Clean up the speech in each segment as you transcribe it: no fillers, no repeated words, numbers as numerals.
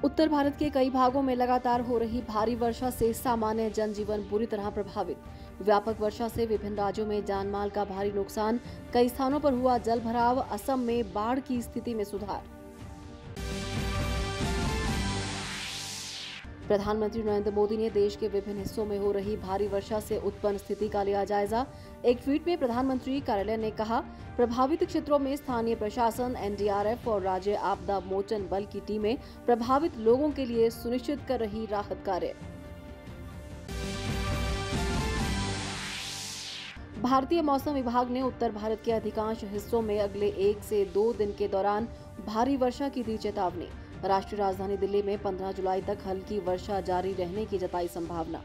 उत्तर भारत के कई भागों में लगातार हो रही भारी वर्षा से सामान्य जनजीवन बुरी तरह प्रभावित। व्यापक वर्षा से विभिन्न राज्यों में जानमाल का भारी नुकसान, कई स्थानों पर हुआ जलभराव, असम में बाढ़ की स्थिति में सुधार। प्रधानमंत्री नरेंद्र मोदी ने देश के विभिन्न हिस्सों में हो रही भारी वर्षा से उत्पन्न स्थिति का लिया जायजा। एक ट्वीट में प्रधानमंत्री कार्यालय ने कहा, प्रभावित क्षेत्रों में स्थानीय प्रशासन, एनडीआरएफ और राज्य आपदा मोचन बल की टीमें प्रभावित लोगों के लिए सुनिश्चित कर रही राहत कार्य। भारतीय मौसम विभाग ने उत्तर भारत के अधिकांश हिस्सों में अगले 1 से 2 दिन के दौरान भारी वर्षा की दी चेतावनी। राष्ट्रीय राजधानी दिल्ली में 15 जुलाई तक हल्की वर्षा जारी रहने की जताई संभावना।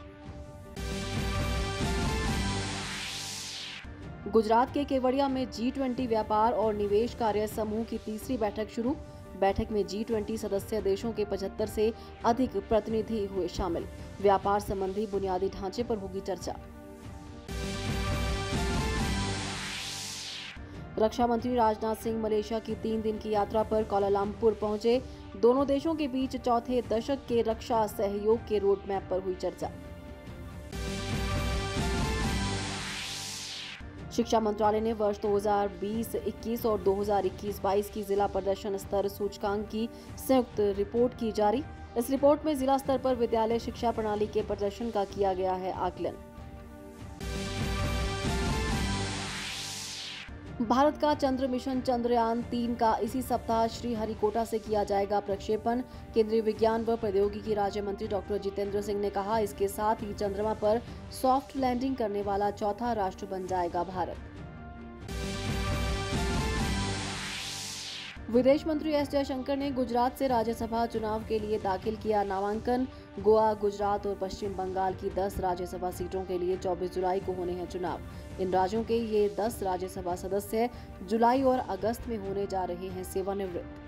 गुजरात के केवड़िया में G20 व्यापार और निवेश कार्य समूह की तीसरी बैठक शुरू। बैठक में G20 सदस्य देशों के 75 से अधिक प्रतिनिधि हुए शामिल। व्यापार संबंधी बुनियादी ढांचे पर होगी चर्चा। रक्षा मंत्री राजनाथ सिंह मलेशिया की 3 दिन की यात्रा पर कुआलालंपुर पहुंचे। दोनों देशों के बीच चौथे दशक के रक्षा सहयोग के रोड मैप पर हुई चर्चा। शिक्षा मंत्रालय ने वर्ष 2020-21 और 2021-22 की जिला प्रदर्शन स्तर सूचकांक की संयुक्त रिपोर्ट की जारी। इस रिपोर्ट में जिला स्तर पर विद्यालय शिक्षा प्रणाली के प्रदर्शन का किया गया है आकलन। भारत का चंद्र मिशन चंद्रयान 3 का इसी सप्ताह श्रीहरिकोटा से किया जाएगा प्रक्षेपण। केंद्रीय विज्ञान व प्रौद्योगिकी राज्य मंत्री डॉक्टर जितेंद्र सिंह ने कहा, इसके साथ ही चंद्रमा पर सॉफ्ट लैंडिंग करने वाला चौथा राष्ट्र बन जाएगा भारत। विदेश मंत्री एस जयशंकर ने गुजरात से राज्यसभा चुनाव के लिए दाखिल किया नामांकन। गोवा, गुजरात और पश्चिम बंगाल की 10 राज्यसभा सीटों के लिए 24 जुलाई को होने हैं चुनाव। इन राज्यों के ये 10 राज्यसभा सदस्य जुलाई और अगस्त में होने जा रहे हैं सेवानिवृत्त।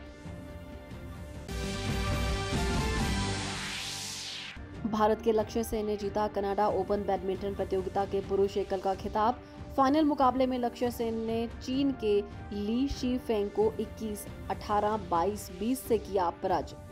भारत के लक्ष्य सेन ने जीता कनाडा ओपन बैडमिंटन प्रतियोगिता के पुरुष एकल का खिताब। फाइनल मुकाबले में लक्ष्य सेन ने चीन के ली शी फेंग को 21-18, 22-20 से किया पराजित।